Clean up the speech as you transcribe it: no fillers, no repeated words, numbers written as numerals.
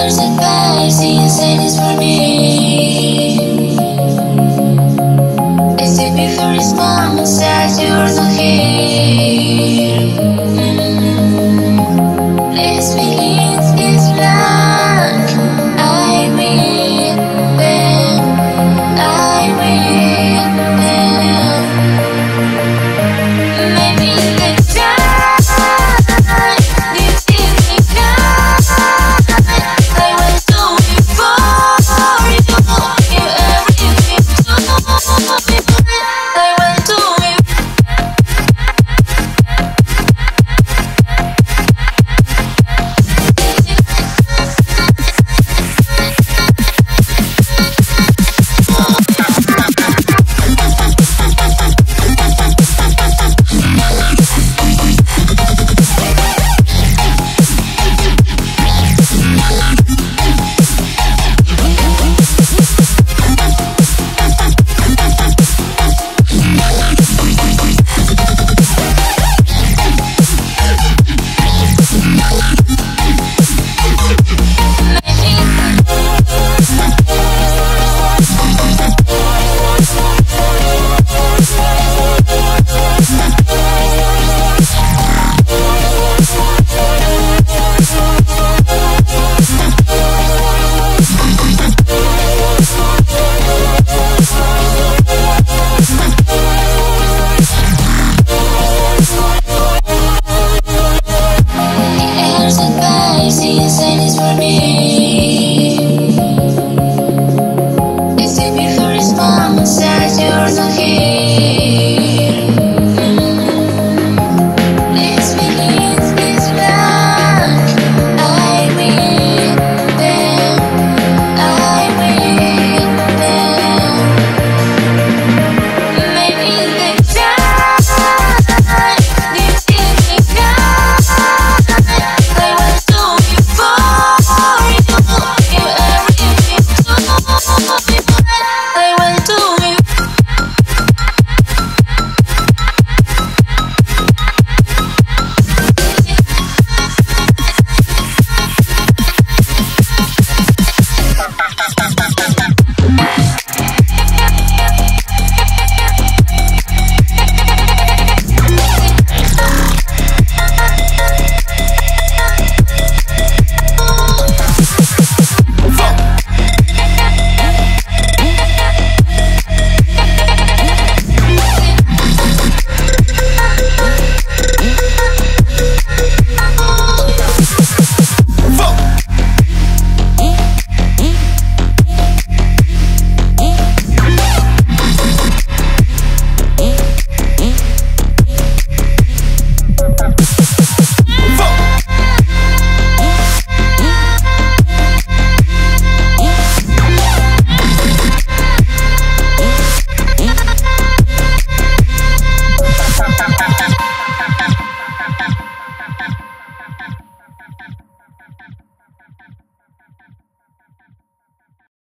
There's advice inside is for me. It's the before his mom says you're not here. Let's believe it's love. I will when I will when. Maybe next time this evening night I will do before you give everything to me. I will do it. There's advice inside is for me. It's the before his mom says you're not here.